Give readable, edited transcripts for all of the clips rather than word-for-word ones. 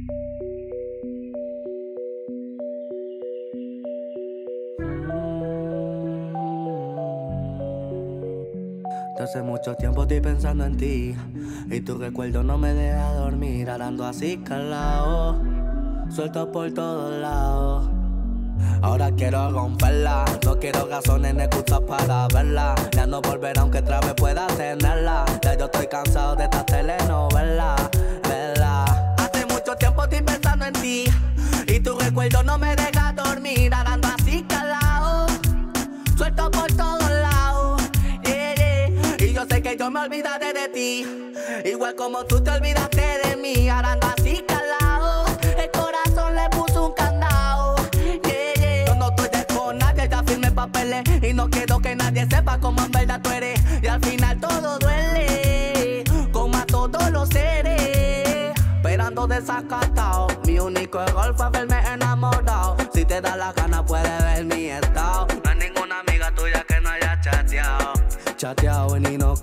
Desde hace mucho tiempo estoy pensando en ti y tu recuerdo no me deja dormir. Arando así calado, suelto por todos lados. Ahora quiero romperla, no quiero razones ni excusas para verla. Ya no volverá aunque otra vez pueda tenerla. Ya yo estoy cansado de esta telenovela, ¿verdad? Hace mucho tiempo estoy pensando en ti y tu recuerdo no me deja dormir. Arando así calado, suelto por todos lados, yeah, yeah. Y yo sé que yo me olvidaré de ti, igual como tú te olvidaste de mí. Arando así calado, el corazón le puso un candado, yeah, yeah. Yo no estoy con nadie, ya firmé papeles y no quiero que nadie sepa cómo en verdad tú eres. Y al final todo duele, como a todos los seres, esperando desacatado. Mi único error fue haberme enamorado. Si te da la gana puedes ver mi estado. No hay ninguna amiga tuya que no haya chateado y ni nos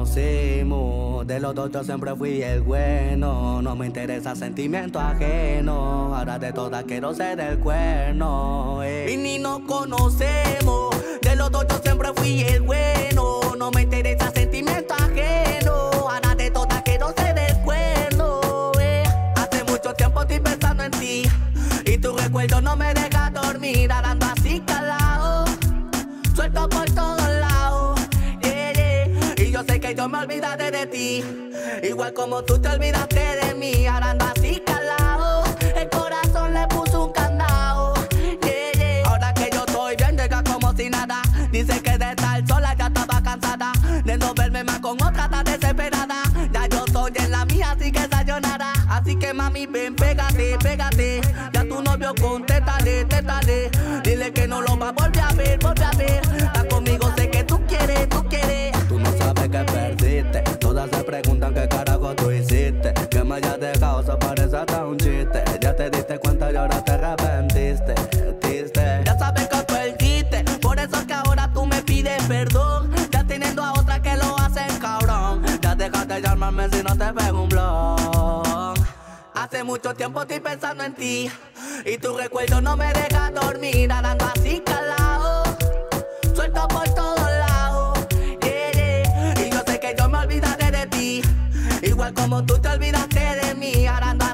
conocimos. De los dos yo siempre fui el bueno. No me interesa sentimiento ajeno. Ahora de todas quiero ser el cuerno, Y ni nos conocemos. De los dos yo siempre fui el bueno. No me interesa sentimiento ajeno. Ahora de todas quiero ser el cuerno, Hace mucho tiempo estoy pensando en ti y tu recuerdo no me deja dormir. Arando así calado, suelto por todos lados, yeah, yeah. Y yo sé que yo me olvidaré de ti, igual como tú te olvidaste de mí. Arando así calado, el corazón le puso un candado, yeah, yeah. Ahora que yo estoy bien, llega como si nada. Dice que de estar sola ya estaba cansada, de no verme más con otra tan desesperada. Ya yo estoy en la mía, así que sayonara. Así que mami ven, pégate, pégate. Ya tu novio contéstale, tétale. Dile que no lo va a volver a ver, volver a ver. Está conmigo, sé que tú quieres, tú quieres. Tú no sabes que perdiste. Todas se preguntan qué carajo tú hiciste. Que me hayas dejado, eso parece hasta un chiste. Ya te diste cuenta y ahora te arrepentiste, Ya sabes que perdiste, por eso es que ahora tú me pides perdón. Ya teniendo a otra que lo hacen cabrón. Ya dejaste de llamarme si no te pego un blog. Hace mucho tiempo estoy pensando en ti y tu recuerdo no me deja dormir. Arando así calado, suelto por todos lados, yeah, yeah. Y yo sé que yo me olvidaré de ti, igual como tú te olvidaste de mí. Arando